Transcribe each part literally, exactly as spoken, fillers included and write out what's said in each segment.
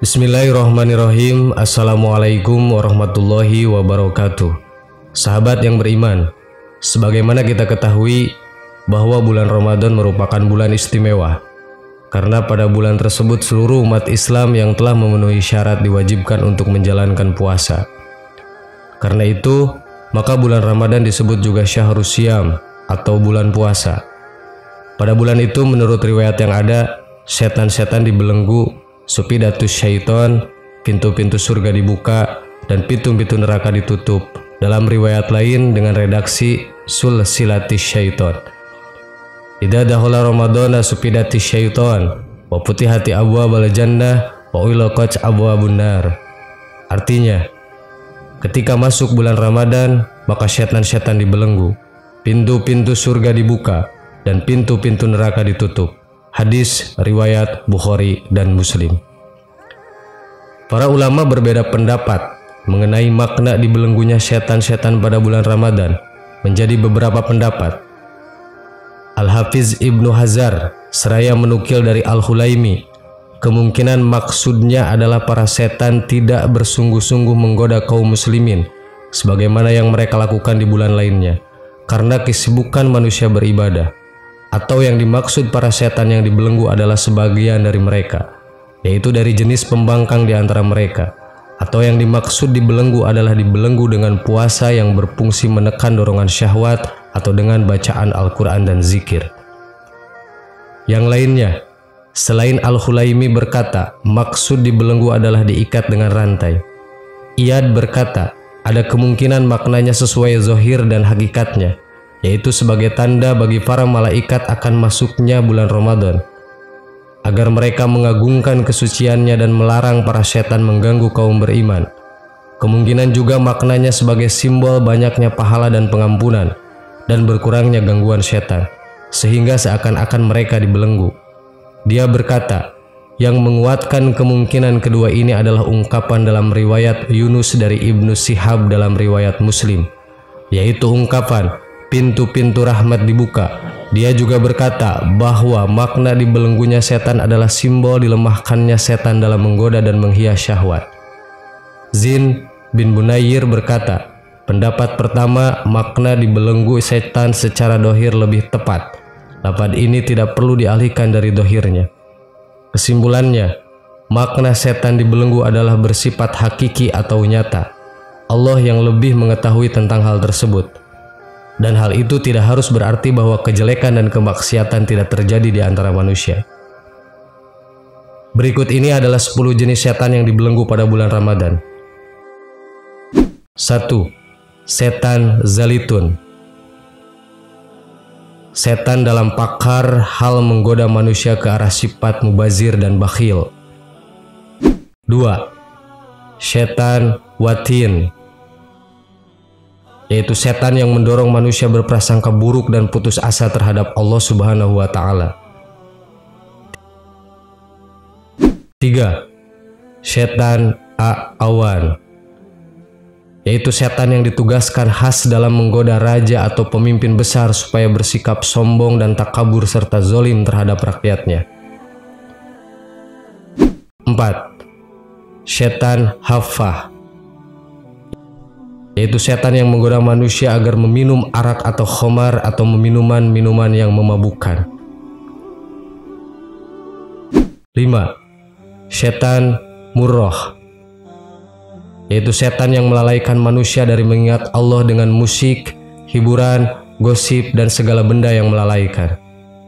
Bismillahirrahmanirrahim. Assalamualaikum warahmatullahi wabarakatuh. Sahabat yang beriman, sebagaimana kita ketahui bahwa bulan Ramadan merupakan bulan istimewa, karena pada bulan tersebut seluruh umat Islam yang telah memenuhi syarat diwajibkan untuk menjalankan puasa. Karena itu, maka bulan Ramadan disebut juga Syahrus Syam atau bulan puasa. Pada bulan itu menurut riwayat yang ada, setan-setan dibelenggu, supidatus syaiton, pintu-pintu surga dibuka, dan pintu-pintu neraka ditutup. Dalam riwayat lain dengan redaksi sulsilatis syaiton. Idza dakhala Ramadana supidatis syaiton, wa futihati abwaabal jannah, wa ughliqat abwaabun nar. Artinya, ketika masuk bulan Ramadan, maka setan-setan dibelenggu, pintu-pintu surga dibuka, dan pintu-pintu neraka ditutup. Hadis riwayat Bukhari dan Muslim. Para ulama berbeda pendapat mengenai makna dibelenggunya setan-setan pada bulan Ramadan menjadi beberapa pendapat. Al-Hafiz Ibnu Hazar seraya menukil dari Al-Hulaimi, kemungkinan maksudnya adalah para setan tidak bersungguh-sungguh menggoda kaum muslimin sebagaimana yang mereka lakukan di bulan lainnya karena kesibukan manusia beribadah. Atau yang dimaksud para setan yang dibelenggu adalah sebagian dari mereka, yaitu dari jenis pembangkang di antara mereka. Atau yang dimaksud dibelenggu adalah dibelenggu dengan puasa yang berfungsi menekan dorongan syahwat atau dengan bacaan Al-Quran dan zikir. Yang lainnya, selain Al-Hulaimi berkata, maksud dibelenggu adalah diikat dengan rantai. Iyad berkata, ada kemungkinan maknanya sesuai zahir dan hakikatnya, yaitu sebagai tanda bagi para malaikat akan masuknya bulan Ramadan, agar mereka mengagungkan kesuciannya dan melarang para setan mengganggu kaum beriman. Kemungkinan juga maknanya sebagai simbol banyaknya pahala dan pengampunan, dan berkurangnya gangguan setan, sehingga seakan-akan mereka dibelenggu. Dia berkata, yang menguatkan kemungkinan kedua ini adalah ungkapan dalam riwayat Yunus dari Ibnu Syihab dalam riwayat Muslim, yaitu ungkapan pintu-pintu rahmat dibuka. Dia juga berkata bahwa makna dibelenggunya setan adalah simbol dilemahkannya setan dalam menggoda dan menghias syahwat. Zin bin Bunayir berkata, pendapat pertama, makna dibelenggu setan secara dohir lebih tepat. Lafaz ini tidak perlu dialihkan dari dohirnya. Kesimpulannya, makna setan dibelenggu adalah bersifat hakiki atau nyata. Allah yang lebih mengetahui tentang hal tersebut. Dan hal itu tidak harus berarti bahwa kejelekan dan kemaksiatan tidak terjadi di antara manusia. Berikut ini adalah sepuluh jenis setan yang dibelenggu pada bulan Ramadan. satu. Setan zalitun. Setan dalam pakar hal menggoda manusia ke arah sifat mubazir dan bakhil. dua. Setan watin, yaitu setan yang mendorong manusia berprasangka buruk dan putus asa terhadap Allah Subhanahu wa Ta'ala. tiga. Setan a'awan, yaitu setan yang ditugaskan khas dalam menggoda raja atau pemimpin besar supaya bersikap sombong dan takabur serta zolim terhadap rakyatnya. empat. Setan haffah, yaitu setan yang menggoda manusia agar meminum arak atau khamar atau minuman-minuman yang memabukkan. lima. Setan murrah, yaitu setan yang melalaikan manusia dari mengingat Allah dengan musik, hiburan, gosip, dan segala benda yang melalaikan.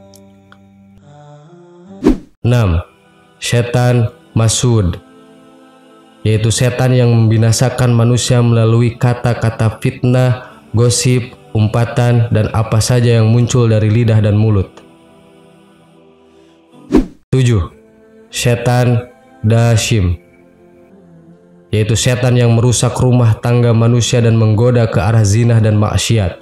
enam. Setan masud, yaitu setan yang membinasakan manusia melalui kata-kata fitnah, gosip, umpatan, dan apa saja yang muncul dari lidah dan mulut. tujuh. Setan dashim, yaitu setan yang merusak rumah tangga manusia dan menggoda ke arah zina dan maksiat.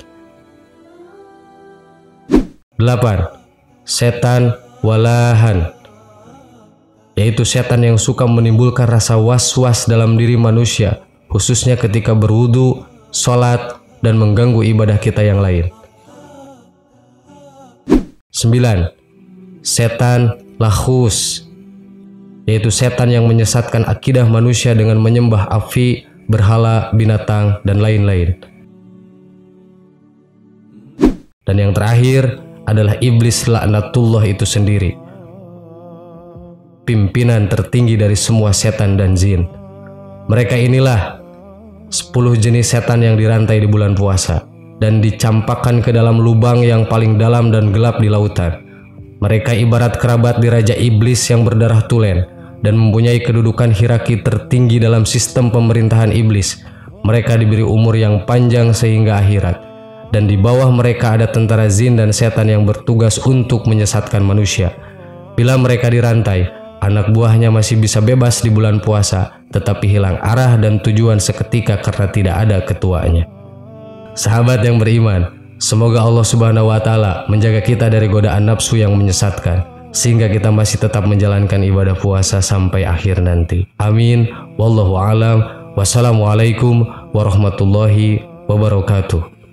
delapan. Setan walahan, yaitu setan yang suka menimbulkan rasa was-was dalam diri manusia, khususnya ketika berwudu, sholat, dan mengganggu ibadah kita yang lain. sembilan. Setan lahus, yaitu setan yang menyesatkan akidah manusia dengan menyembah api, berhala, binatang, dan lain-lain. Dan yang terakhir adalah iblis laknatullah itu sendiri, pimpinan tertinggi dari semua setan dan jin. Mereka inilah sepuluh jenis setan yang dirantai di bulan puasa dan dicampakkan ke dalam lubang yang paling dalam dan gelap di lautan. Mereka ibarat kerabat di Raja Iblis yang berdarah tulen dan mempunyai kedudukan hierarki tertinggi dalam sistem pemerintahan iblis. Mereka diberi umur yang panjang sehingga akhirat, dan di bawah mereka ada tentara jin dan setan yang bertugas untuk menyesatkan manusia. Bila mereka dirantai, anak buahnya masih bisa bebas di bulan puasa, tetapi hilang arah dan tujuan seketika karena tidak ada ketuanya. Sahabat yang beriman, semoga Allah Subhanahu wa Ta'ala menjaga kita dari godaan nafsu yang menyesatkan, sehingga kita masih tetap menjalankan ibadah puasa sampai akhir nanti. Amin. Wallahu a'lam. Wassalamualaikum warahmatullahi wabarakatuh.